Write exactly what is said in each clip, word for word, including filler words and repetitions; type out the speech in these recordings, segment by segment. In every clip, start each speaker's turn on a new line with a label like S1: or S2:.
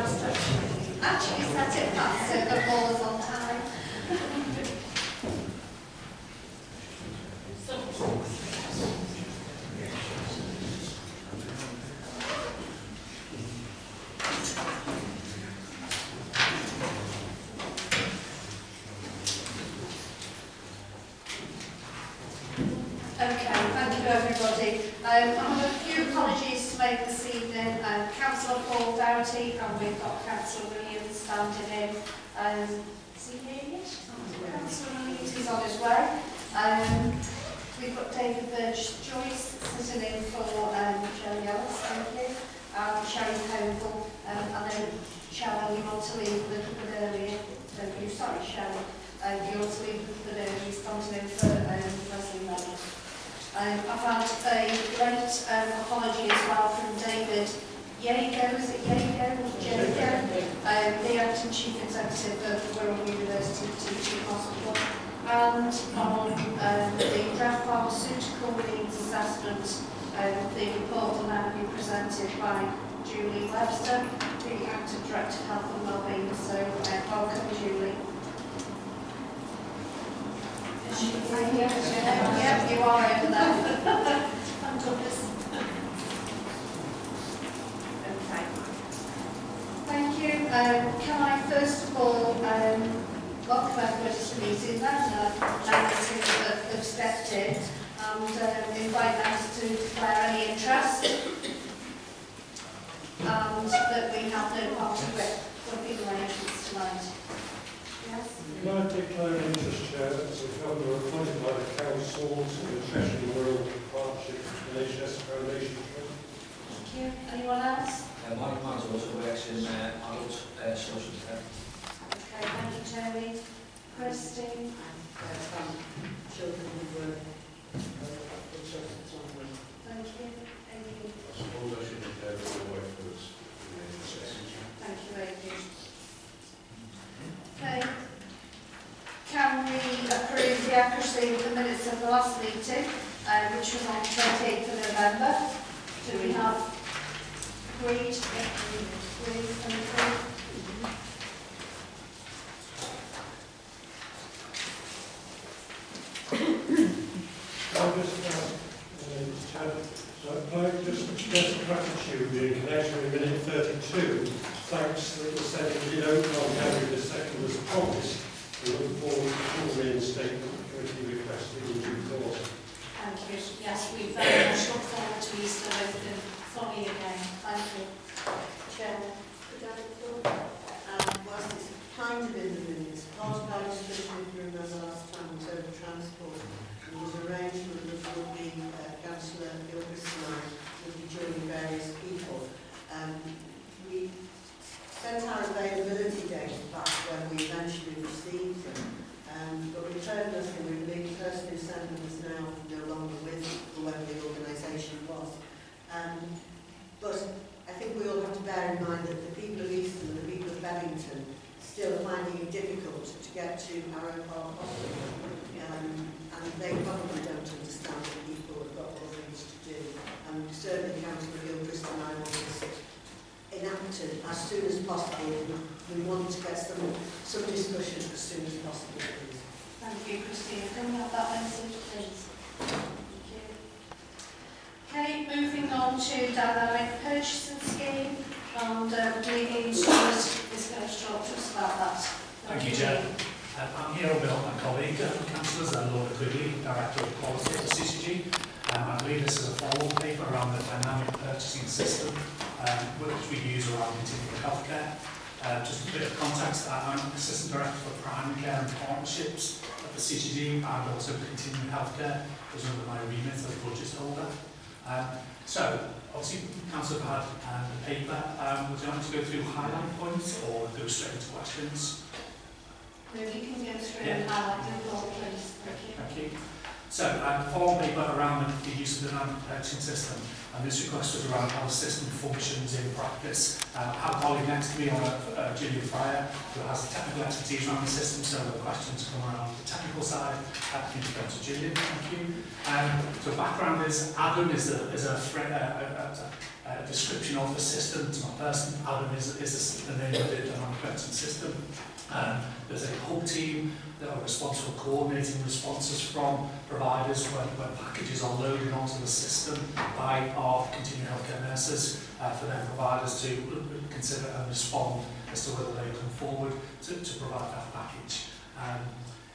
S1: Actually set it fast so the ball is on time. Okay, thank you everybody. Um, I have a few apologies to make this evening. Um, Councillor Paul Dougherty, and we've got Councillor Williams standing in. Um, is he here yet? Councillor Williams is on his way. Um, we've got David Burgess-Joyce sitting in for um, Shelley Ellis, thank you. And Sherry Coble. Um, I know, Shelley, you want to leave a little bit earlier. Don't you? Sorry, Shelley. Um, you want to leave a little bit earlier. Standing in for um, Leslie Mellon. Um, I've had a great um, apology as well from David Yago, is it Yago or Jago? Um, the acting chief executive of Wirral University Teaching Hospital. And on um, the draft pharmaceutical needs assessment, um, the report will now be presented by Julie Webster, the acting director of Health and Wellbeing. So uh, welcome, Julie. Yep, you are over there. I'm Douglas. Okay. Thank you. Um, can I first of all um, welcome everybody to the meeting then, uh, members who have, have stepped in, and um, invite us to declare any interest, and that we have no party whipping arrangements tonight. Yes?
S2: Can I declare an interest, Chair, as a governor appointed by the Council to the Cheshire Wirral Partnership N H S Foundation Trust?
S1: Thank you. Anyone else?
S3: Uh, my partner also works in uh, adult uh, social care.
S1: Okay, thank you, Terry. Christine?
S4: From children who were
S1: Thank you. Amy?
S2: I suppose I should declare that my wife was in the N H S.
S1: Thank you, Amy. Okay. Can we approve the accuracy of the minutes of the last meeting, uh, which was on the twenty-eighth of November? Do we have agreed? Agreed and approved?
S2: I'll just ask, uh, Chair, so can I just express gratitude in connection with minute thirty-two? Thanks that the Senate did open on January the second as promised. We look forward to full reinstatement the committee requested in due course.
S1: Thank you. Yes, we very much look forward to Easter opening fully again. Thank you. Chair.
S4: Um, whilst it's kind of in the minutes, part of our discussion during the last time in terms of transport, there was arrangement that would be uh, Councillor Gilchrist and I would be joining various people. Um, we sent our availability dates back when we eventually received them, um, but we've heard nothing. We believe the person who sent them is now no longer with whoever the organisation was. Um, but I think we all have to bear in mind that the people of Easton and the people of Bennington still are finding it difficult to get to Arrow Park Hospital, um, and they probably don't understand that people have got other things to do. And certainly Councillor Gilchrist and I want this enacted as soon as possible. We want to get some, some discussion as soon as possible, please.
S1: Thank you, Christine. Can we have that message, please? Thank you. Okay, moving on to dynamic purchasing scheme, and uh, Lee Stewart is going to talk to us about that.
S5: Thank you, Chair. Uh, I'm here on behalf of my colleague, uh, Councillors, and Laura Quigley, Director of Policy at the C C G. Um, I believe this is a follow-up paper around the dynamic purchasing system, um, which we use around continuing healthcare. Uh, just a bit of context, I'm Assistant Director for Primary Care and Partnerships at the C C G, and also continuing healthcare is under my remit as budget holder. Um, so, obviously, Council have had uh, the paper. Um, would you like to go through highlight points or go straight into questions?
S1: Maybe you can go through
S5: Yeah.
S1: and highlight the report, please. Thank you.
S5: Thank you. So, um, follow paper around the, the use of the dynamic purchasing system, and this request was around how the system functions in practice. Uh, I have a colleague next to me, on uh, Julian Fryer, who has technical expertise around the system, so the questions come around the technical side. I think to go to Julian, thank you. Um, so background is, Adam is a, is a, a, a, a, a description of the system. It's not a person. Adam is, is the name of the dynamic purchasing system. Um, there's a whole team that are responsible for coordinating responses from providers when, when packages are loaded onto the system by our continuing healthcare nurses uh, for their providers to consider and respond as to whether they come forward to, to provide that package. Um,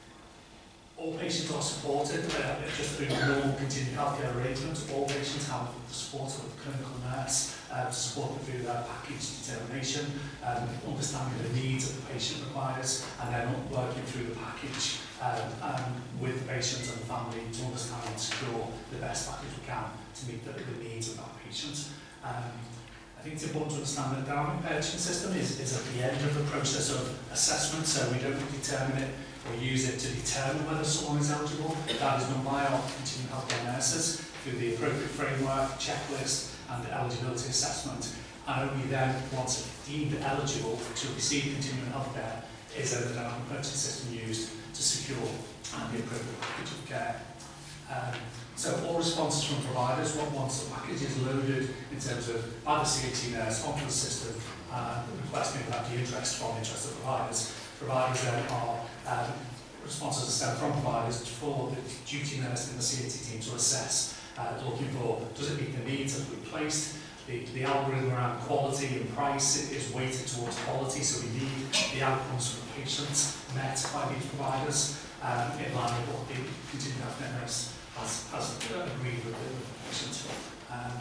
S5: all patients are supported uh, just through normal continuing healthcare arrangements. All patients have the support of a clinical nurse uh, to support them through their package determination, um, understanding the needs that the patient requires, and then working through the package um, um, with the patient and the family to understand and secure the best package we can to meet the, the needs of that patient. Um, I think it's important to understand that the dynamic purchasing system is, is at the end of the process of assessment, so we don't determine it or use it to determine whether someone is eligible. That is done by our continuing healthcare nurses through the appropriate framework, checklist and the eligibility assessment. And only then, once deemed eligible to receive continuing healthcare, is then the dynamic purchasing system used to secure and the appropriate package of care. Um, so all responses from providers, once the package is loaded in terms of by the C H C nurse onto the system, uh, requesting that the interest from interested providers, providers then are um, responses are sent from providers for the duty nurse in the C H C team to assess, uh, looking for does it meet the needs that we placed. The, the algorithm around quality and price is weighted towards quality, so we need the outcomes for patients met by these providers um, in line with what the continuing healthcare nurse has, has agreed with the, with the patient. Um,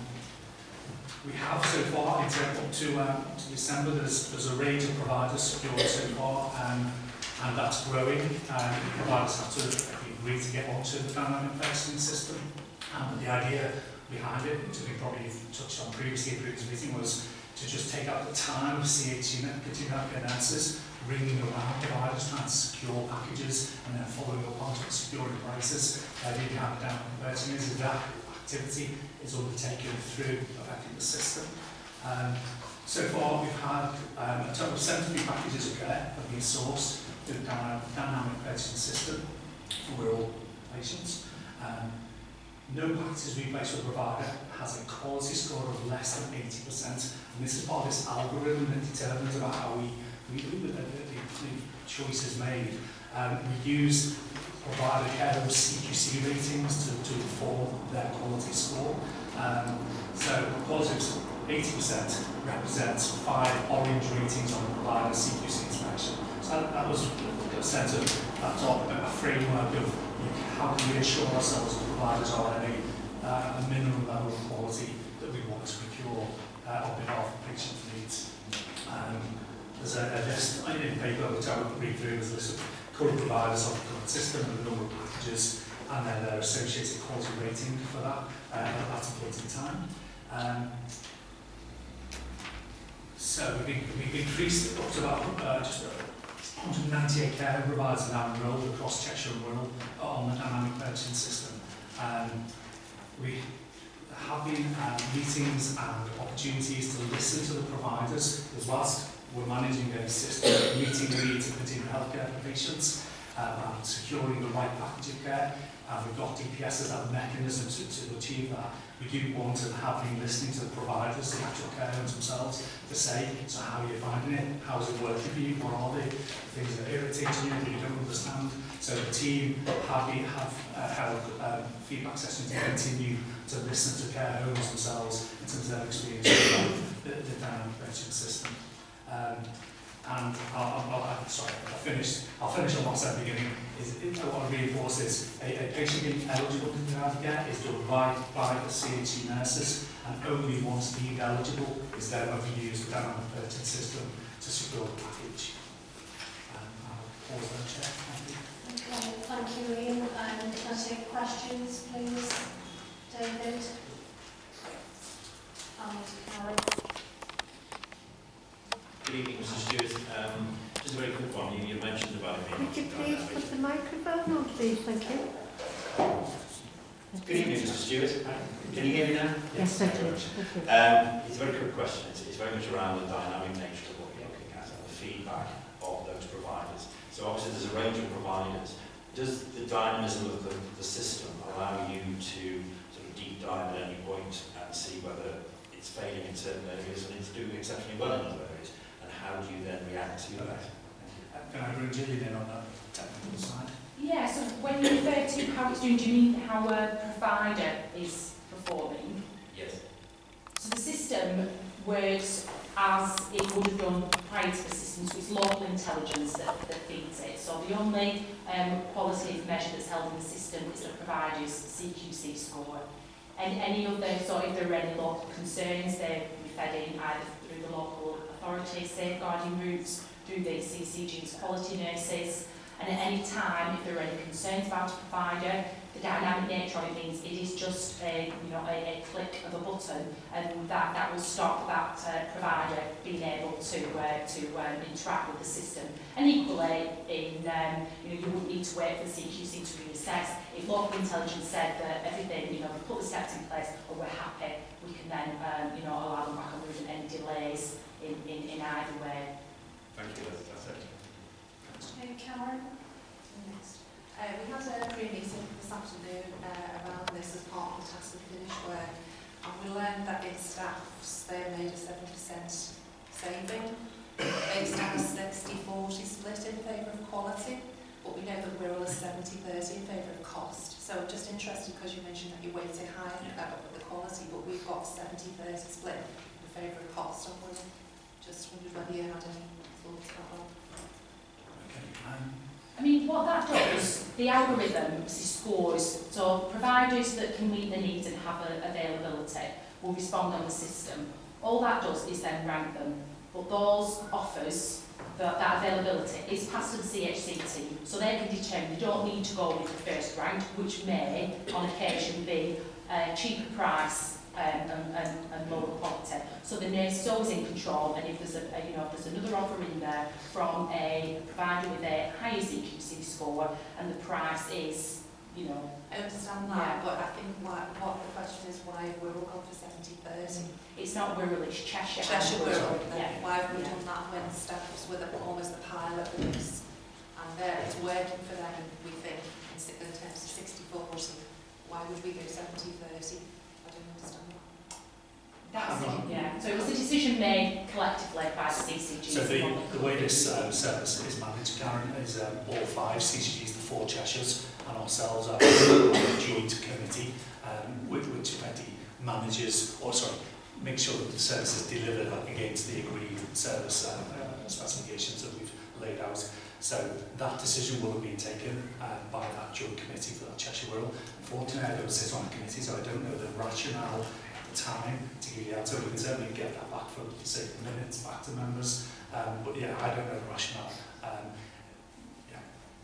S5: We have so far, in terms up to, um, to December, there's, there's a range of providers secured so far, um, and that's growing. Um, providers have to agree to get onto the dynamic purchasing system. Um, but the idea behind it, which we probably touched on previously in previous meeting, was to just take out the time of C H C continuing healthcare nurses ringing around providers trying to secure packages and then following up on securing prices. The idea behind the dynamic purchasing is that activity is undertaken through affecting the system. Um, so far we've had um, a total of seventy-three packages of care have been sourced through the dynamic purchasing system for all patients. Um, no packages we place with a provider has a quality score of less than eighty percent, and this is part of this algorithm that determines about how we, we the, the, the choices made. Um, we use provider care of C Q C ratings to, to inform their quality score. Um, so positives eighty percent represents five orange ratings on the provider C Q C inspection. So that, that was a sense of that's a framework of you know, how can we assure ourselves that providers are at a, uh, a minimum level of quality that we want to procure uh, on behalf of patient needs. Um, there's a, a list in the paper which I won't read through, there's a list of current providers on the current system and the number of packages and then their associated quality rating for that uh, at that point in time. Um, so we've, we've increased it up to about uh, just one hundred ninety-eight care providers now enrolled across Cheshire and Wirral on the dynamic purchasing system. Um, we have been uh, meetings and opportunities to listen to the providers as whilst we're managing a system, meeting the needs of continuing healthcare for patients um, and securing the right package of care. And we've got D P S as a mechanism to, to achieve that. We do want to have been listening to the providers, the actual care homes themselves, to say, so how are you finding it? How is it working for you? What are the things that irritate you that you don't understand? So the team have, been, have uh, held um, feedback sessions to continue to listen to care homes themselves in terms of their experience with the, the dynamic purchasing system. Um, and I'll, I'll, I'll, sorry, I'll finish, I'll finish on what I said at the beginning. Is, it, I want to reinforce is a, a patient being eligible to have care is done right by the C H C nurses, and only once deemed eligible is then when we use the dynamic purchasing system to secure the package. Um, I'll pause there, Chair. Thank you.
S1: Okay, thank you, Ian. Um, can I take questions, please? David? And Karen?
S6: Good evening, Mister Stewart. Um, just a very quick one. You, you mentioned about it being...
S4: Could you please put the microphone on, please? Thank you.
S6: Good evening, Mister Stewart. Can you hear me now?
S7: Yes, I do.
S6: Um, it's a very quick question. It's, it's very much around the dynamic nature of what you're looking at and the feedback of those providers. So obviously there's a range of providers. Does the dynamism of the, the system allow you to sort of deep dive at any point and see whether it's failing in certain areas and it's doing exceptionally well in other areas? And how do you then react to that?
S5: Can I bring Gillian in on that technical side?
S7: Yeah, so when you refer to how it's doing, do you mean how a provider is performing?
S6: Yes.
S7: So the system works as it would have done prior to the system, so it's local intelligence that, that feeds it. So the only um, quality measure that's held in the system is the provider's C Q C score. And any other, so if there are any local concerns, they're fed in either through the local authority safeguarding routes, through the C C G's quality nurses, and at any time, if there are any concerns about a provider, the dynamic nature of it means it is just a, you know, a, a click of a button, and that, that will stop that uh, provider being able to uh, to um, interact with the system. And equally, in um, you know, you wouldn't need to wait for the C Q C to reassess. If local intelligence said that everything, you know, we've put the steps in place, or we're happy, we can then, um, you know, allow them back and move any delays in, in, in either way.
S6: Thank you. That's, that's it.
S1: Okay, Cameron.
S8: Next. Uh, we had a pre-meeting this afternoon uh, around this as part of the task and finish work, and we learned that in staffs they made a seven percent saving based on a sixty forty split in favour of quality, but we know that we're all a seventy thirty in favour of cost. So just interested because you mentioned that you weighted high about the quality, but we've got seventy thirty split in favour of cost, and we just wondered whether you had any thoughts about that.
S5: Okay. Um,
S7: I mean, what that does, the algorithm scores, so providers that can meet the needs and have a, availability will respond on the system. All that does is then rank them, but those offers, that, that availability, is passed to the C H C team, so they can determine they don't need to go with the first rank, which may, on occasion, be a cheaper price Um, and, and, and lower quality. So the nurse is always in control, and if there's a, a you know if there's another offer in there from a provider with a higher C Q C score, and the price is, you know,
S8: I understand that,
S7: Yeah.
S8: but I think what, what the question is why we're all gone for seventy thirty.
S7: it's not Wirral, it's Cheshire.
S8: Cheshire Wirral,
S7: Yeah.
S8: why have we
S7: Yeah.
S8: done that when staffs were the, almost the pilot for this? And there, it's working for them, and we think, in si- in terms of sixty forty, why would we go seventy thirty? I don't understand that.
S7: That's it, yeah. So it was a decision made collectively by the C C G.
S5: So the, the way this um, service is managed, Karen, is um, all five C C Gs, the four Cheshires, and ourselves are on a joint committee, um, which, which effectively manages, or sorry, makes sure that the service is delivered against the agreed service um, uh, specifications that we've laid out. So that decision will have been taken um, by that joint committee for that Cheshire Wirral. Unfortunately, I don't sit on a committee, so I don't know the rationale time to give you that, so we can certainly get that back for the sake of minutes back to members, um, but yeah, I don't know the rationale. Um, yeah.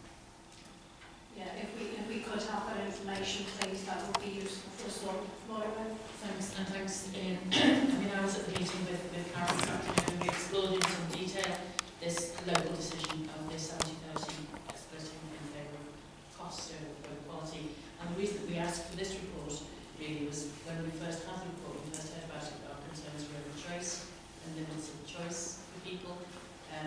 S1: Yeah, if we, if we could have that information, please, that would be useful for us all. Moira?
S9: Thanks, and thanks again. I mean, I was at the meeting with, with Karen this afternoon, and we explored in some detail this local decision of this seventy thirty splitting in favour of cost over quality. And the reason that we asked for this report really was when we first had the report, we first heard about it, our concerns were over choice and limits of choice for people. Um,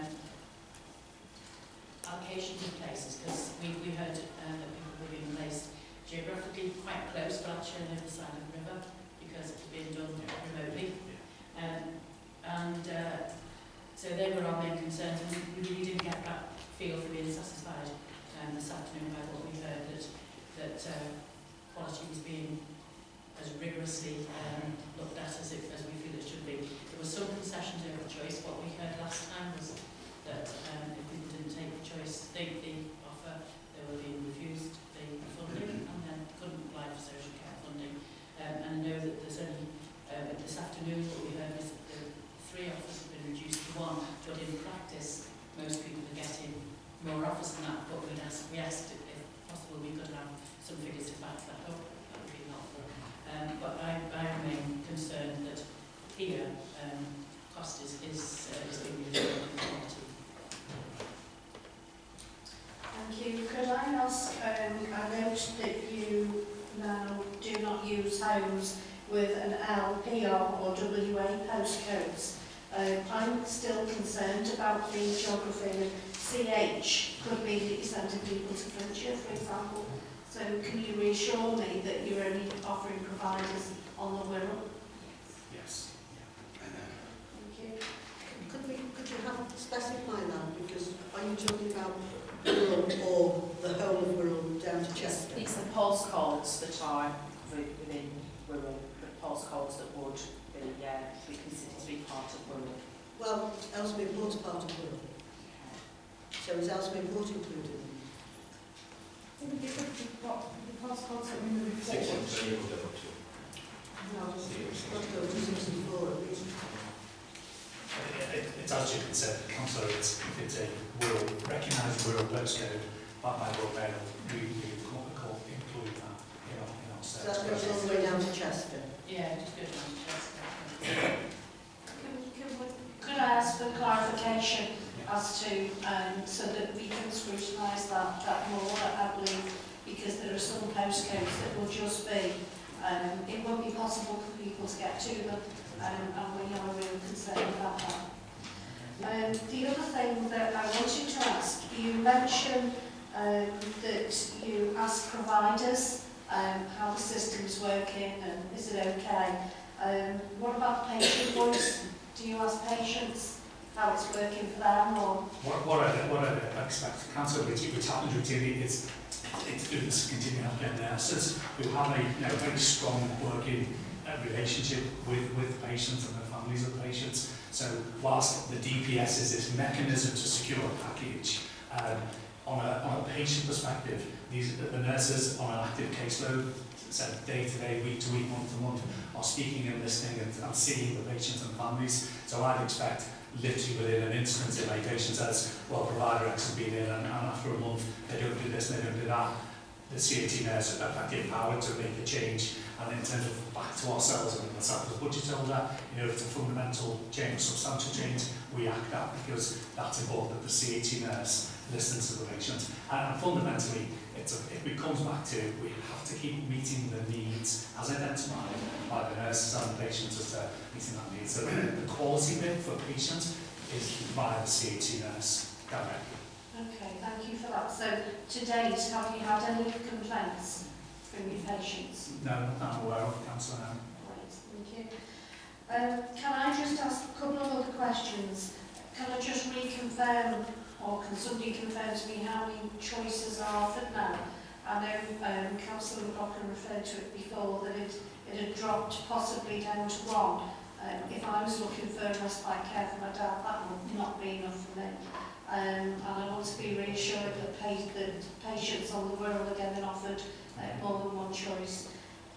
S9: allocations of places, because we, we heard uh, that people were being placed geographically quite close, but actually on the other side of the river, because it was being done remotely. Um, and uh, so they were our main concerns, and we really didn't get that feel for being satisfied um, this afternoon by what we heard, that, that uh, quality was being as rigorously um, looked at as, it, as we feel it should be. There was some concessions over choice. What we heard last time was that um, if people didn't take the choice, the, the offer, they were being refused the funding and then couldn't apply for social care funding. Um, and I know that there's only, um, this afternoon what we heard is that the three offers have been reduced to one, but in practice most people are getting more offers than that, but we'd ask, we asked if, if possible we could have some figures to back that up. That would be helpful. Um, but I, I remain concerned that here um, cost is, is, uh, is being reviewed in quality.
S1: Thank you. Could I ask, um, I note that you now do homes with an L, P R or W A postcodes. Um, I'm still concerned about the geography of C H could mean that you're sending people to Flintshire, for example. So can you reassure me that you're only offering providers on the Wirral?
S5: Yes.
S1: Thank you.
S4: Could we, could you have specify that? Because are you talking about Wirral or the whole of Wirral down to Chester?
S7: It's the postcodes that are wi- within Wirral, the postcodes that would be, uh, be considered to be part of Wirral.
S4: Well, Ellesmere Port's part of Wirral. So is Ellesmere Port included?
S1: The postcodes that we moved
S6: Six
S1: forward.
S6: and three will double two.
S4: No, it's got to go to sixty-four at least.
S5: It, it, it's as you can say, councillor, it's, if it's a rural, recognised rural postcode by, by Royal Mail, we, we call, call, include that in our, in our
S4: So that
S5: service.
S4: goes all the way down to Chester.
S9: Yeah, just go down to Chester.
S1: Can, can we, could I ask for clarification as to, um, so that we can scrutinise that, that more, I believe, because there are some postcodes that will just be, um, it won't be possible for people to get to them, um, and we have a real concern about that. Um, the other thing that I wanted to ask, you mentioned um, that you ask providers um, how the system's working and is it okay. Um, what about patient voice? Do you ask patients how it's working for them, or?
S5: What, what, I, what I expect, council, which, which happens routinely, is it's through this continuing healthcare nurses who have a you know, very strong working uh, relationship with, with patients and the families of patients. So whilst the D P S is this mechanism to secure a package, um, on, a, on a patient perspective, these the nurses on an active caseload, so day to day, week to week, month to month, are speaking and listening and, and seeing the patients and families. So I'd expect literally within an instant if a patient says, well, provider X has been in and, and after a month they don't do this, they don't do that, the C A T nurse is effectively empowered to make the change. And in terms of back to ourselves and myself as a budget holder, you know, if it's a fundamental change, substantial change, we act that because that's important that the C A T nurse listens to the patient. And fundamentally, it's a, it comes back to we have to keep meeting the needs as identified by the nurses and the patients as to meeting that need. So the quality bit for patients is via the C A T nurse directly.
S1: Okay, thank you for that. So to date, have you had any complaints from your patients?
S5: No, not that I'm aware of, councillor. No.
S1: Right, thank you. Um, can I just ask a couple of other questions? Can I just reconfirm, or can somebody confirm to me how many choices are offered now? I know um, Councillor McLaughlin referred to it before, that it, it had dropped possibly down to one. Um, if I was looking for respite care for my dad, that would not be enough for me. Um, and I want to be reassured that, pa that patients on the Wirral are getting offered uh, more than one choice.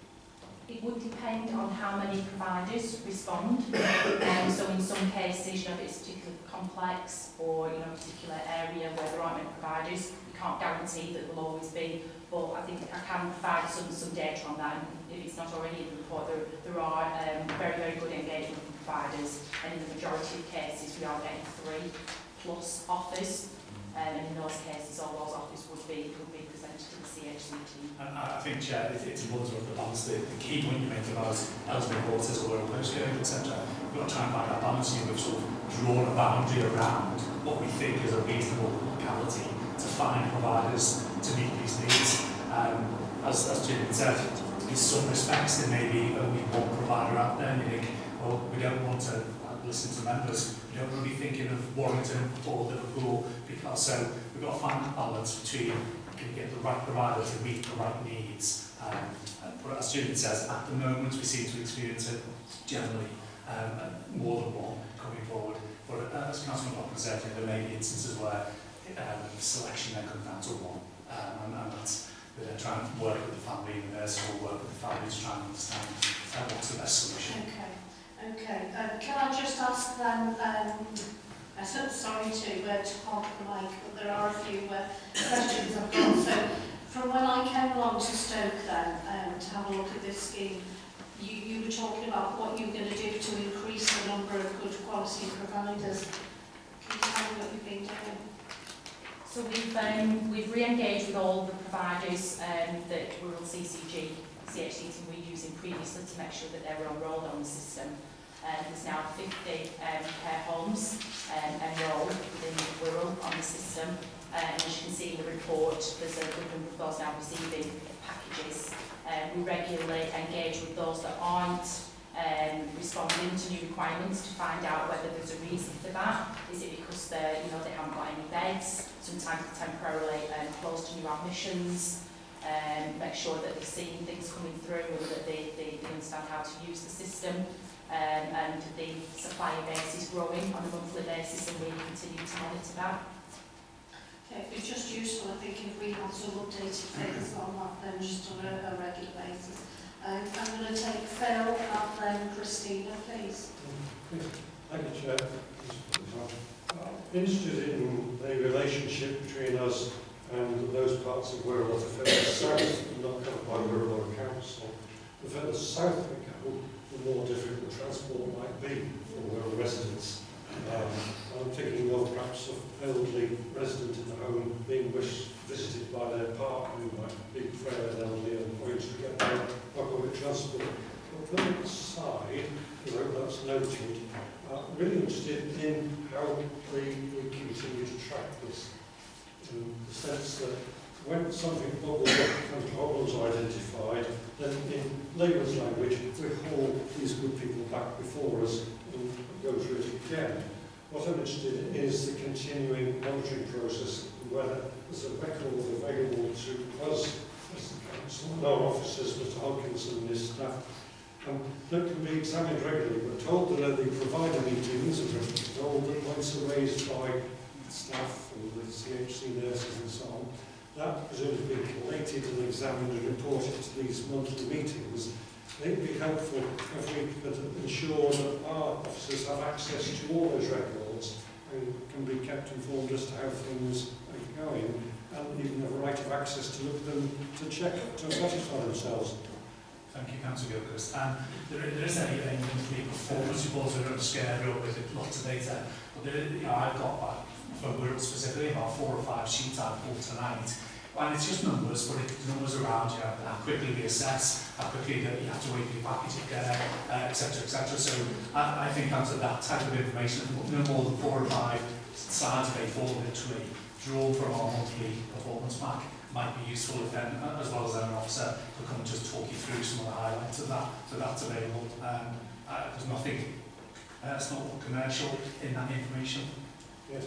S7: It would depend on how many providers respond. Um, so in some cases, you know, if it's particularly complex or you know, a particular area where there aren't many providers, we can't guarantee that there'll always be. But I think I can provide some, some data on that. And if it's not already in the report, there, there are um, very, very good engagement from providers. And in the majority of cases, we are getting three plus offers. Um, and in those cases, all those offers would be, would be presented to the C H C team.
S5: And I I think, Chair, it, it's important to balance the, the key point you make about Ellesmere Porters or Wirral postcode, et cetera. We've got to try and find that balance. We've sort of drawn a boundary around what we think is a reasonable locality to find providers to meet these needs. Um, as, as Jim said, in some respects there may be only one provider out there and you think, well, we don't want to uh, listen to members. We don't want to be thinking of Warrington or Liverpool, because so we've got to find that balance between can get the right provider to meet the right needs. Um, but as Julian says, at the moment we seem to experience it generally um, more than one coming forward. But uh, as Councillor McLaughlin said, there may be instances where um, selection then comes down to one, um, and, and that's we're trying to work with the family and the nurse will work with the family to try and understand uh, what's the best solution.
S1: Okay, okay. Uh, can I just ask then, um, I'm so sorry to, uh, to hog the mic, but there are a few uh, questions I've got. So, from when I came along to Stoke then, um, to have a look at this scheme, you, you were talking about what you were going to do to increase the number of good quality providers. Can you tell me what you've been doing?
S7: So we've um, we've re-engaged with all the providers um, that Wirral C C G C H C team were using previously to make sure that they were enrolled on the system. Um, there's now fifty um, care homes um, enrolled within Wirral on the system. Uh, and as you can see in the report, there's a good number of those now receiving packages. Um, we regularly engage with those that aren't um, responding to new requirements to find out whether there's a reason for that. Is it because they, you know, they haven't got any beds? Sometimes they're temporarily um, closed to new admissions. Um, make sure that they're seeing things coming through and that they, they, they understand how to use the system. Um, and the supplier base is growing on a monthly basis, and we continue to monitor that.
S1: Okay, it'd be just useful, I think, if we had some updated figures on that then, just on a, a regular basis. Um, I'm going to take Phil and then Christina, please.
S2: Thank you, Chair. I'm interested in the relationship between us and those parts of Wirral that are further south, not covered by Wirral or Council. The further south we go, the more difficult transport might be for Wirral residents. Um, I'm thinking of perhaps an elderly resident in the home being wish, visited by their partner who might be frail and elderly and wanting to get there by public transport. But from the side, I hope that's noted, I'm really interested in how we, we continue to track this. In the sense that when something bubbles up and problems are identified, then in layman's language, we haul these good people back before us and go through it again. What I'm interested in is the continuing monitoring process, whether there's a record available to us as the council and our officers, Mister Hodkinson and his staff, um, that can be examined regularly. We're told that at the provider meetings, and we're told that points are raised by staff and the C H C nurses and so on, that presumably being collated and examined and reported to these monthly meetings. It would be helpful if we could ensure that our officers have access to all those records and can be kept informed as to how things are going, and even have a right of access to look at them to check, to satisfy themselves.
S5: Thank you, Councillor Gilchrist. Um, there, there isn't anything monthly performance reports that are scared up with lots of data, but there, you know, I've got, uh, for Wirral specifically, about four or five sheets I've pulled tonight. And it's just numbers, but it's numbers around you, how quickly we assess, how quickly that you have to wait for your package to get there, uh, et cetera, et cetera. So I, I think out of that type of information, no more than four or five slides of A four literally drawn from our monthly performance pack might be useful if then, as well as an officer, to come and just talk you through some of the highlights of that, so that's available. Um, uh, there's nothing, uh, it's not commercial in that information.
S2: Yes,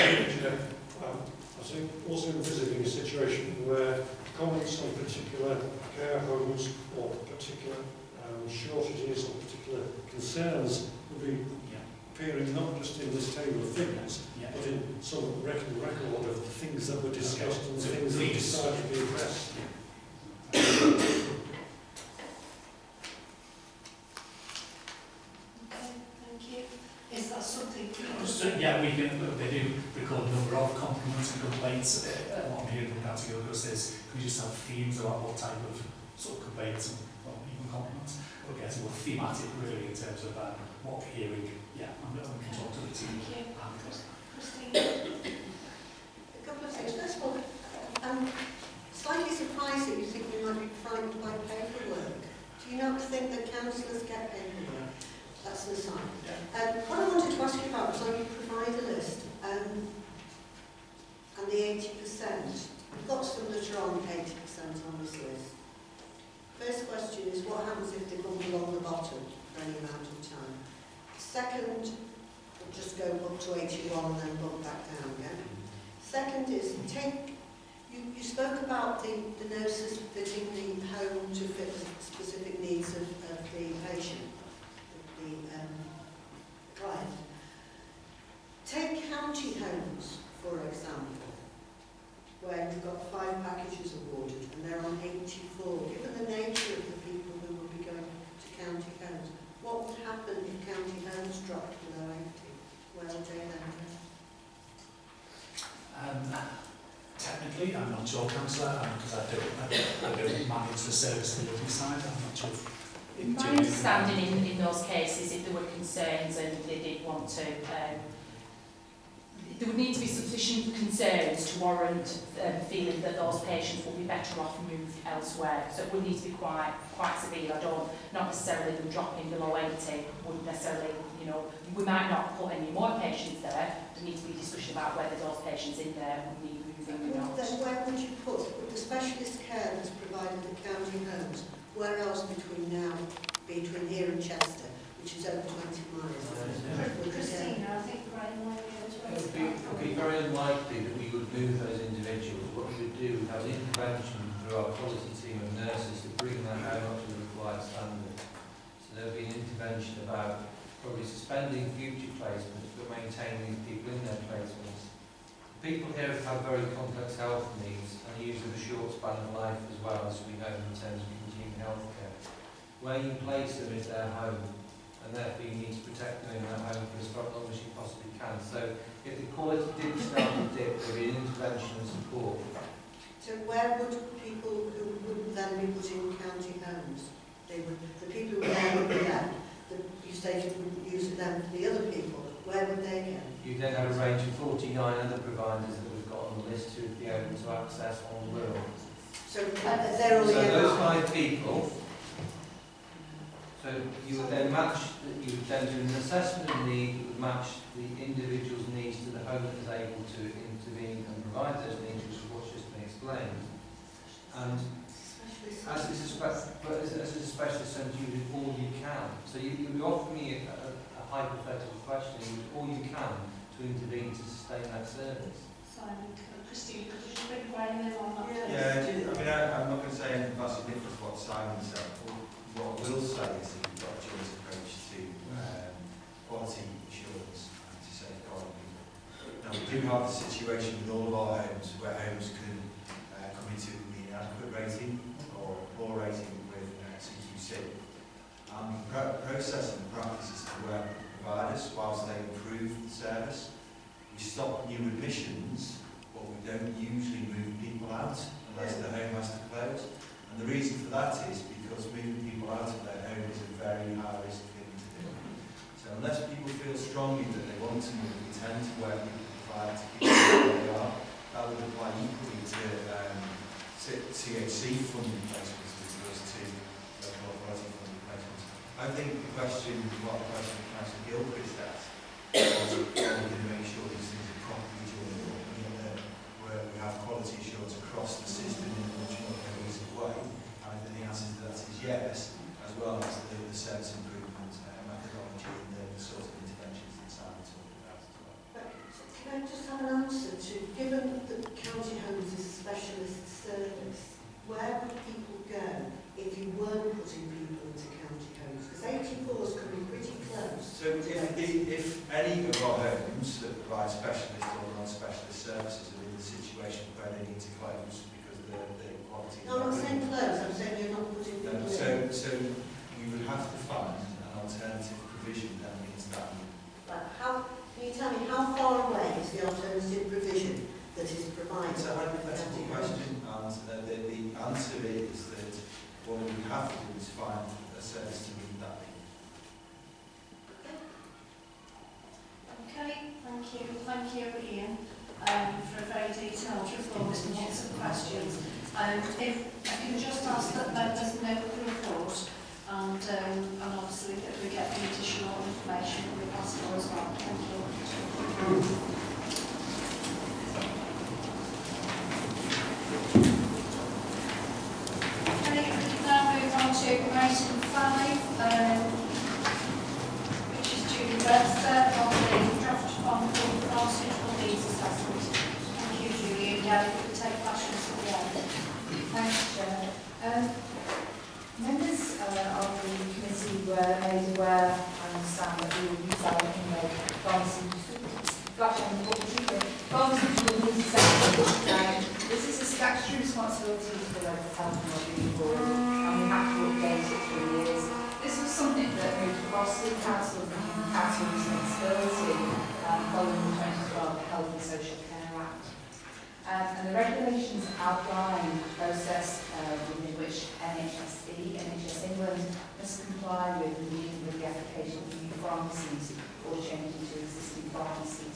S2: um, I think also envisaging a situation where comments on particular care homes or particular um, shortages or particular concerns will be
S5: yeah.
S2: appearing not just in this table of figures,
S5: yeah.
S2: but in some record, record of the things that were discussed okay. and
S5: so
S2: things
S5: please.
S2: that decided to be addressed.
S5: Yeah.
S1: Okay, thank you. Is that something we
S5: So, yeah, we can, they do record a number of compliments and complaints. Uh, what I'm hearing from Councillor Gilchrist is, can we just have themes about what type of sort of complaints and well, even compliments? We're getting more thematic really in terms of um, what we're hearing. Yeah, and we can talk to the team.
S1: Thank you.
S5: And,
S1: Christine?
S4: A couple of things. First of all, I'm slightly surprised that you think we might be frightened by paperwork. Do you not think that councillors get paperwork? That's an aside.
S5: yeah.
S4: Um, what I wanted to ask you about was on your provider list um, and the eighty percent. We've got some that are on eighty percent on this list. First question is, what happens if they bump along the bottom for any amount of time? Second, we'll just go up to eighty-one and then bump back down again. Second is, take, you, you spoke about the, the nurses fitting the home to fit the specific needs of, of the patient. The um, client. Take county homes, for example, where you've got five packages awarded and they're on eighty-four. Given the nature of the people who will be going to county homes, what would happen if county homes dropped below eighty? Where would they then go?
S5: Um, technically, I'm not sure, Councillor, because I don't, I don't, I don't manage the service delivery side. I'm not sure.
S7: My understanding in, in those cases, if there were concerns and they did want to, um, there would need to be sufficient concerns to warrant um, feeling that those patients will be better off moved elsewhere. So it would need to be quite quite severe. I don't, not necessarily them dropping below eighty, wouldn't necessarily, you know, we might not put any more patients there. There needs to be discussion about whether those patients in there would need moving or not.
S4: Then where would you put the specialist care that's provided at county homes? Where else between now, between here and Chester, which is over twenty miles?
S1: Christina, I think Brian might be able to
S10: It would be, it would be very unlikely that we would move those individuals. What we would do is have an intervention through our quality team of nurses to bring that home up to the required standard. So there would be an intervention about probably suspending future placements but maintaining these people in their placements. People here have very complex health needs and usually a short span of life as well, as we know in terms of continuing healthcare. Where you place them is their home, and therefore you need to protect them in their home for as long as you possibly can. So if the quality did start to dip, there would be an intervention and support.
S4: So where would people who wouldn't then be put in county homes? They would, the people who then would be there, the, you say you wouldn't use them for the other people, where would they go?
S10: You then have a range of forty-nine other providers that we've got on the list who would be able to access on will.
S4: So uh, they're all
S10: So
S4: the
S10: those five people, so you would then match, you would then do an assessment of need that would match the individual's needs to the home that is able to intervene and provide those needs, which is what's just been explained. And as a, spe- but as, as a specialist centre, you do all you can. So you, you offer me a, a, a hypothetical question, you do all you can to intervene to sustain that service.
S1: Simon, Christine, could you just bring Brian in on that?
S4: Yeah.
S11: Yeah, I, did, I mean, I, I'm not going to say anything massive different to what Simon said. What I will say is that we've got a joint approach to um, quality assurance and to safeguarding people. Now, we do have the situation with all of our homes where homes can uh, come into the inadequate rating or poor rating with uh, C Q C. And the pro process and practice is to work with providers whilst they improve the service. We stop new admissions, but we don't usually move people out unless the home has to close. And the reason for that is because moving people out of their home is a very high risk thing to do. So unless people feel strongly that they want to move, we tend to work with the provider to keep them where they are. That would apply equally to um, C H C funding placements as opposed to local authority funding placements. I think the question, what the question of Councillor Gilchrist asked, was are we going to make sure these things are properly joined up, you know, that where we have quality assurance across the system in a much more cohesive way. I think the answer to that is yes, as well as the, the service improvement uh, methodology and the, the sort of interventions that Simon talked about as well.
S4: Can I just have an answer to, given that county homes is a specialist service, where would people go if you weren't putting people into county homes? Because eighty-four is coming pretty close.
S11: So if, if, if any of our homes that provide specialist or non-specialist services are in the situation where they need to close because the, the quality...
S4: No, I'm not saying close, I'm saying you're not putting people
S11: No,
S4: in.
S11: so, so we would have to find an alternative provision that means that.
S4: But how, can you tell me how far away is the alternative provision that is provided?
S11: It's a hypothetical question, and uh, the, the answer is that what we would have to do is find a service to meet that need.
S1: Okay, thank you. Thank you, Ian, um, for a very detailed report and lots of questions. Um, if I can just ask that members note the report and, um, and obviously that we get the additional information from the pastor as well. Thank you. Okay, we can now move on to item five, um, which is Julie Webster on the draft on the pharmaceutical needs assessment. Thank you, Julie. Again, if you could take questions at the end.
S12: Thanks, Chair. Um, members uh, of the committee were made aware, I understand, that we will be developing a pharmaceutical pharmaceutical needs assessment. Um, this is a statutory responsibility for the local health and wellbeing board, and we have to update it for years. This was something that moved across the council and council responsibility um, following the twenty twelve Health and Social Care Act. Um, and the regulations outline the process uh, within which N H S E, N H S England must comply with the, with the application of new pharmacies or changing to existing pharmacies. So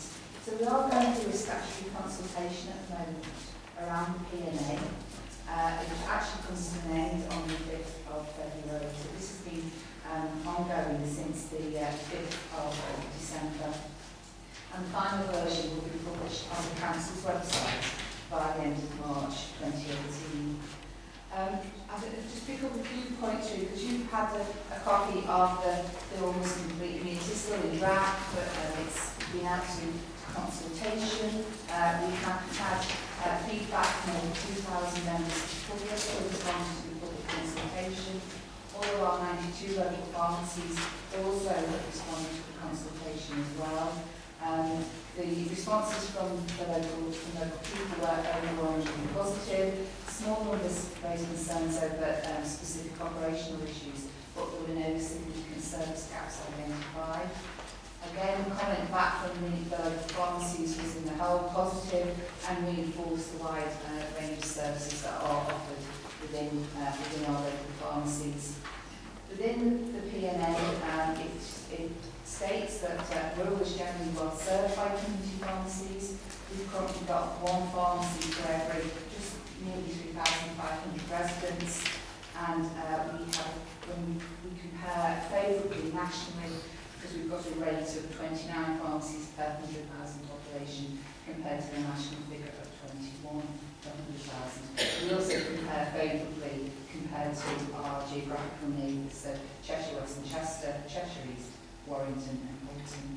S12: So we are going through a statutory consultation at the moment around the P N A. Uh, it actually comes to an end on the fifth of February, so this has been um, ongoing since the uh, fifth of December. And the final version will be published on the Council's website by the end of March twenty eighteen. Um, I think I'll just pick up a few points here, because you've had a, a copy of the, the almost complete, I mean, it is still in draft, but um, it's been out to consultation. Uh, we have had uh, feedback from over two thousand members of the public who responded to the public consultation. All of our ninety-two local pharmacies also responded to the consultation as well. Um, the responses from the local, from local people were overwhelmingly positive. Small numbers raised concerns over um, specific operational issues, but there were no significant service gaps identified. Again, comment back from the local pharmacies was in the whole positive and reinforced the wide uh, range of services that are offered within, uh, within our local pharmacies. Within the P N A, um, it, it states that uh, rural is generally well served by community pharmacies. We've currently got one pharmacy for every just nearly three thousand five hundred residents, and uh, we have, when we compare favourably nationally, because we've got a rate of twenty-nine pharmacies per one hundred thousand population compared to the national figure of twenty-one per one hundred thousand. We also compare favourably compared to our geographical neighbours, so Cheshire West and Chester, Cheshire East, Warrington and Bolton.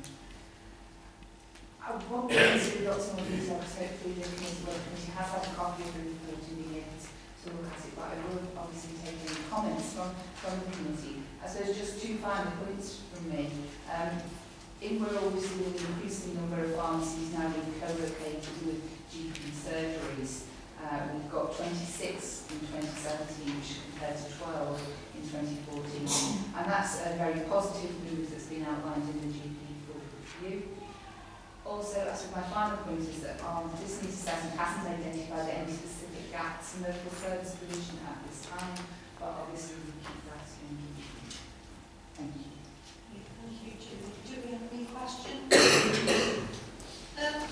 S12: I want to see lots more detail, because hopefully the committee work committee has had a copy of the report and being able to look at it, but I will obviously take any comments from, from the committee. I suppose just two final points from me. Um, in rural, we see an increasing number of pharmacies now being co-located with G P surgeries. Uh, we've got twenty-six in twenty seventeen, which compared to twelve in twenty fourteen. And that's a very positive move that's been outlined in the G P full review. Also, as with my final point is that um, this needs assessment hasn't identified any specific gaps in local service provision at this time, but obviously we keep that in view. Thank you.
S1: Thank you, Julie. Do we have any questions? um,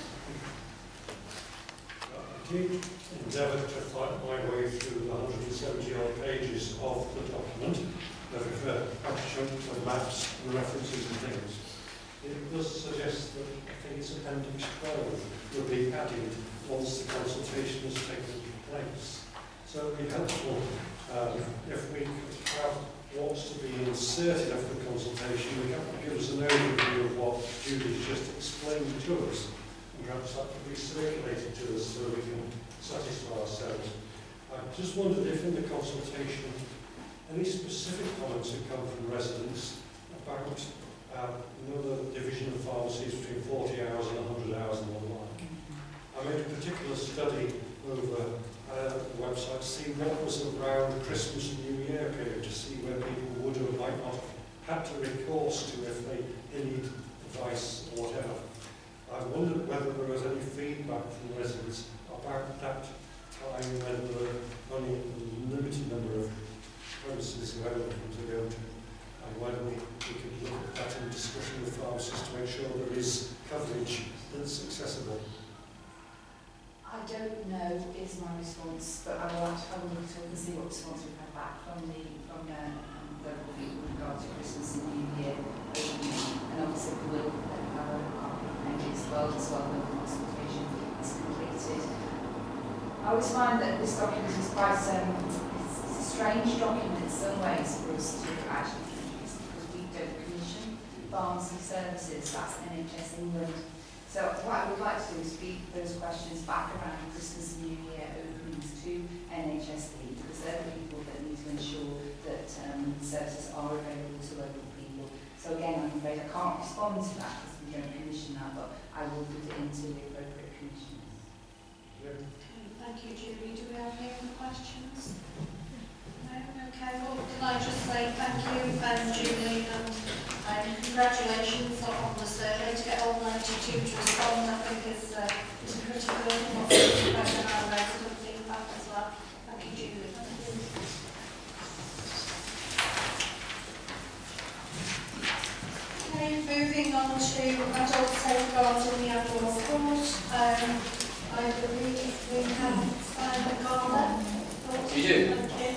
S2: I did endeavour to find my way through the one hundred seventy odd pages of the document, looking for chunks of maps and references and things. It does suggest that I think it's Appendix twelve will be added once the consultation has taken place. So it would be helpful um, if we could have what's to be inserted after the consultation. We have to give us an overview of what Julie's just explained to us, and perhaps that could be circulated to us so we can satisfy ourselves. I just wondered if in the consultation any specific comments have come from residents about Um, another division of pharmacies between forty hours and one hundred hours and online. I made a particular study over uh, the website to see what was around Christmas and New Year period, to see where people would or might not have had to recourse to if they, they need advice or whatever. I wondered whether there was any feedback from residents about that time when there were only a limited number of premises available to go to. And whether we, we could look at that in discussion with pharmacists to make sure there is coverage that's accessible.
S12: I don't know is my response, but I want I will talk and see what response we've had back from the from the um, local people with regard to Christmas and New Year, and obviously we will uh, have a copy of maybe as well as well when the consultation is completed. I always find that this document is quite um, it's, it's a strange document in some ways for us to actually. Pharmacy services, that's N H S England. So what I would like to do is feed those questions back around Christmas and New Year openings to N H S P, because they're the people that need to ensure that um, services are available to local people. So again, I'm afraid I can't respond to that because we don't commission that, but I will put it into the appropriate commissioners.
S2: Yeah.
S1: Thank you, Julie. Do we have any other questions? No? Okay, well, can I just say thank you, um, Julie, and um, congratulations on the survey. To get all ninety-two to respond, I think is, uh, is pretty good, and lots of our resident feedback as well. Thank you, Julie. Okay, Okay, moving on to adult safeguarding the adult court. Um, I believe we have Simon Garner.
S13: We do.
S1: Thank you.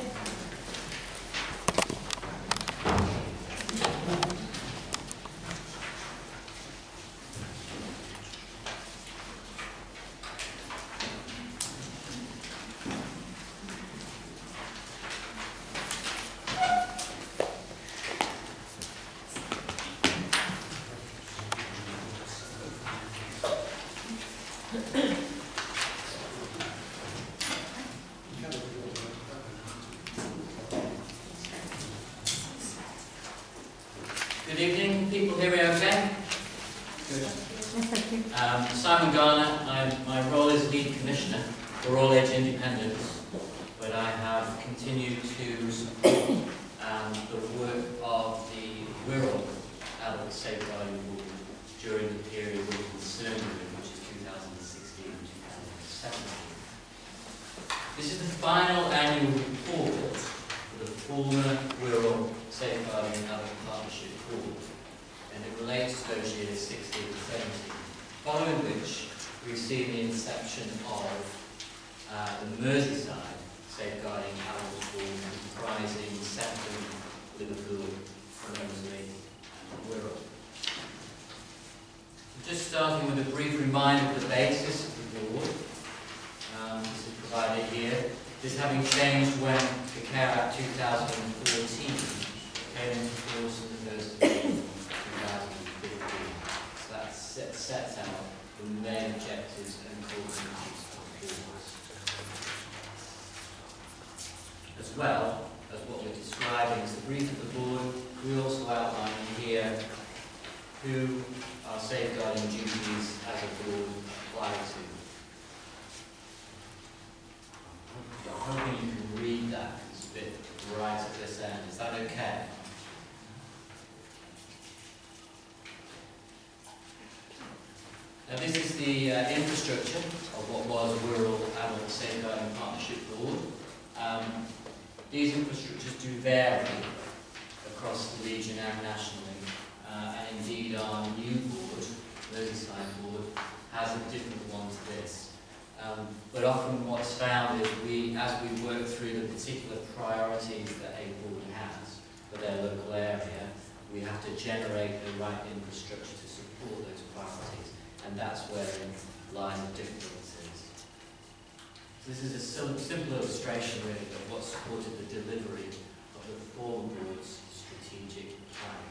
S13: Good evening, people hear me okay? Good. Um, Simon Garner, I'm, my role is lead commissioner for All Age Independence, but I have continued to support um, the work of the Wirral Adult Safeguarding Board during the period we're concerned with, which is two thousand sixteen and two thousand seventeen. This is the final annual report for the former Wirral Safeguarding Adult Partnership Board, and it relates to those years sixteen to seventeen, following which we've seen the inception of uh, the Merseyside Safeguarding Adult Board, comprising Sefton, Liverpool, Romsley and Wirral. Just starting with a brief reminder of the basis of the board. Um, this is provided here. This having changed when the Care Act two thousand fourteen came into force on the first of April two thousand fifteen. So that set, sets out the main objectives and core duties of the board. As well as what we're describing as the brief of the board, we also outline here who our safeguarding duties as a board apply to. I'm hoping you can read that. It's a bit right at this end. Is that okay? Now this is the uh, infrastructure of what was Wirral Adult Safeguarding Partnership Board. Um, these infrastructures do vary across the region and nationally, uh, and indeed our new board, Merseyside Board, has a different one to this. Um, but often what's found is we, as we work through the particular priorities that a board has for their local area, we have to generate the right infrastructure to support those priorities, and that's where lies the difficulties. So this is a sim simple illustration really of what supported the delivery of the former board's strategic plan.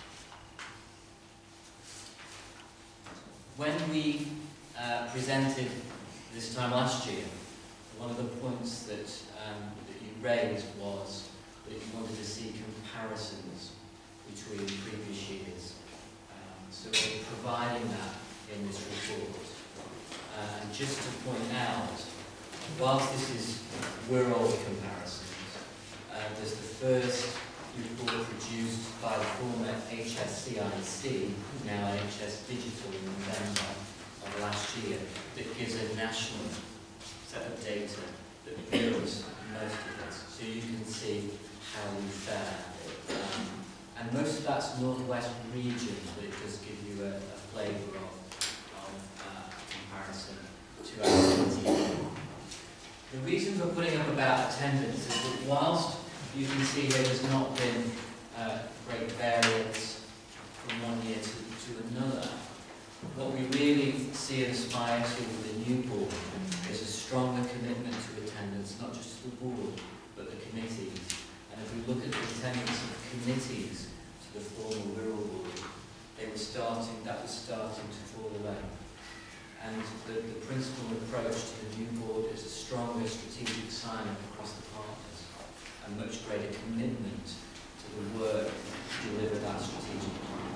S13: When we uh, presented this time last year, one of the points that, um, that you raised was that you wanted to see comparisons between previous years. Um, so we're providing that in this report. Uh, and just to point out, whilst this is Wirral comparisons, uh, there's the first report produced by the former H S C I C, now H S Digital, in November of last year, that gives a national set of data that mirrors most of this. So you can see how we fare. Um, and most of that's Northwest region, but it does give you a, a flavour of, of uh, comparison to our city. The reason for putting up about attendance is that whilst you can see here there's not been uh, great variance from one year to, to another, what we really see and aspire to with the new board is a stronger commitment to attendance, not just to the board, but the committees. And if we look at the attendance of committees to the former Wirral board, they were starting, that was starting to fall away. And the, the principal approach to the new board is a stronger strategic sign-up across the partners, and much greater commitment to the work to deliver that strategic plan.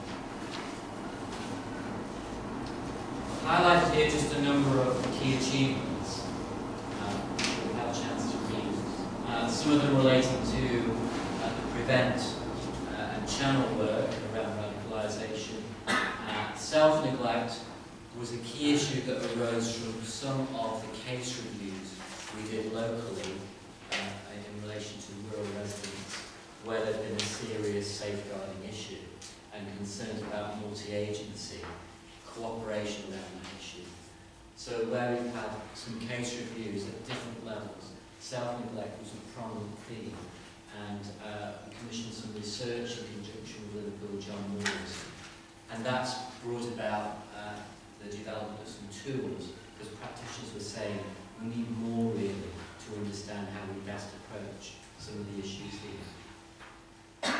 S13: Highlighted here just a number of key achievements. Um, we've had a chance to read. Uh, some of them relating to uh, the prevent uh, and channel work around radicalisation. Uh, self-neglect was a key issue that arose from some of the case reviews we did locally uh, in relation to rural residents, where there'd been a serious safeguarding issue. and concerns about multi-agency cooperation around that issue. So where we've had some case reviews at different levels, self-neglect was a prominent theme, and uh, we commissioned some research in conjunction with Liverpool John Moores. And that's brought about uh, the development of some tools, because practitioners were saying we need more really to understand how we best approach some of the issues here. I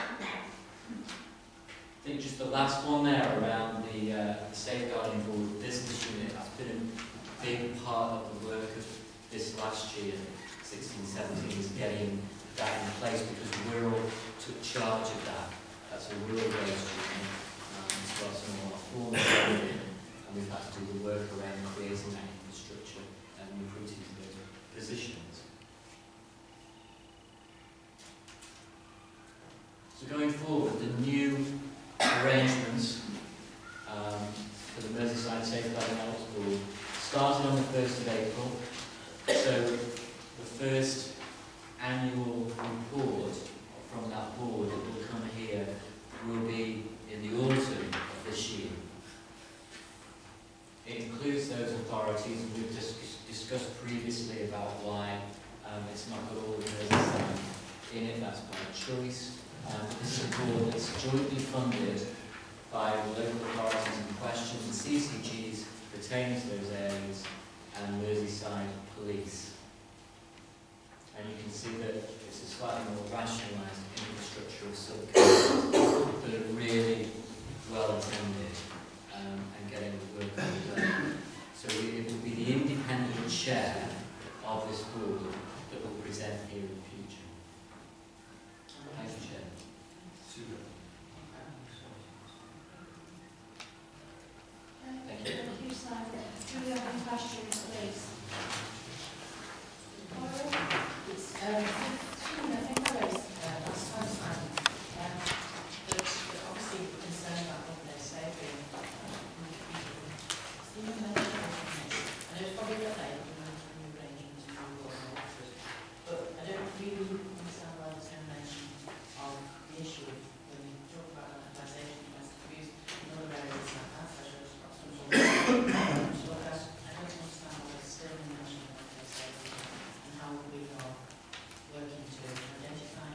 S13: think just the last one there around the uh, Safeguarding Board Business Unit, that's been a big part of the work of this last year, sixteen seventeen, is getting that in place, because Wirral took charge of that. That's a real great achievement. Um, it's got some of our former training, and we've had to do the work around creating that infrastructure and recruiting to those positions. So going forward, the new arrangements um, for the Merseyside Safeguarding Adults Board started on the first of April. So the first annual report from that board that will come here will be in the autumn of this year. It includes those authorities, and we've just discussed previously about why um, it's not got all of Merseyside in it. That's by choice. Um, this is a board that's jointly funded by the local authorities in question, the C C Gs pertaining to those areas, and Merseyside Police. And you can see that it's a slightly more rationalised infrastructure of sub-councils that are really well attended um, and getting the work done. So it will be the independent chair of this board that will present here in the future. Thank you, Chair.
S11: Super.
S1: Thank you. Thank you, Simon. Do we have any questions, please?
S9: Um, I think I raised uh, last time, Simon, um, that obviously concerned about what they're saying. Stephen mentioned this, and it was probably related to the arrangements to do but I don't really understand why there's no mention of the issue when you talk about radicalisation, domestic abuse, and other areas like that, such as some sort of so I don't understand why there's still no mention of what they're saying and how we are working to identify.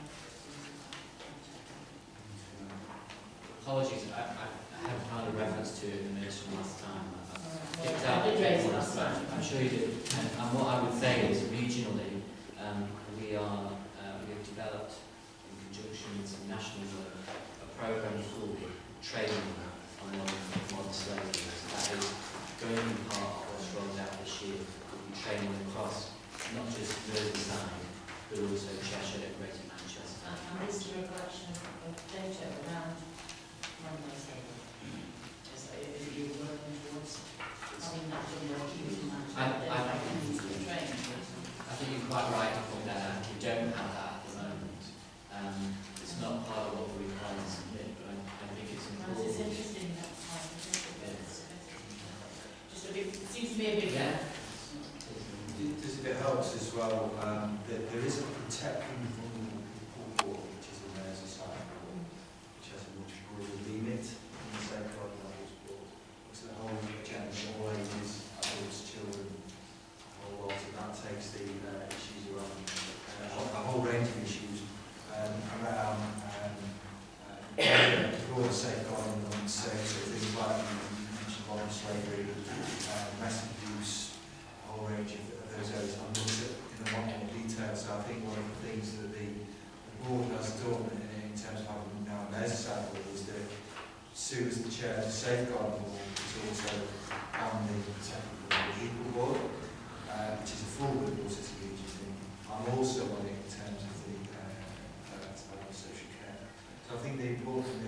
S13: Apologies, I, I, I haven't found a reference to it in the minutes from last time. I, I picked
S9: I
S13: out
S9: did raise it last time.
S13: I'm sure you did. And, and what I would say is, regionally, um, we are uh, we have developed in conjunction with some national work a programme for training on modern, modern slavery. So that is going to be part of what's rolled out this year. We'll be training across not just Merseyside, but also Cheshire and Greater Manchester.
S9: And is there a collection of data around modern slavery? Is it you working towards having that done or using that to
S13: I, I,
S9: identify training?
S13: I think you're quite right to point that out. We don't have that at the moment. Um, it's not part of what we require to submit, but I, I think it's
S9: Well,
S13: important.
S9: it's interesting that part of it. Just a bit, it seems to be a bit.
S13: Yeah.
S11: Just if it helps as well, um, that there is a protecting vulnerable people board, which is a Merseyside board, which has a much broader remit than the Safeguarding Adults board. It's the whole agenda, all ages, adults, children, a whole lot, and that takes the uh, issues around, uh, a whole- a whole range of issues um, around um, uh, broader safeguarding and so things like you mentioned modern slavery, uh, domestic abuse, a whole range of those areas. I'm looked at in a lot more detail. So I think one of the things that the, the board has done in, in terms of having now a Merseyside board is that Sue as the chair of the Safeguarding Board is also on the Protecting People Board, uh, which is a full board, of course, it's a region thing. I'm also on it in terms of the uh, uh, social care. So I think the important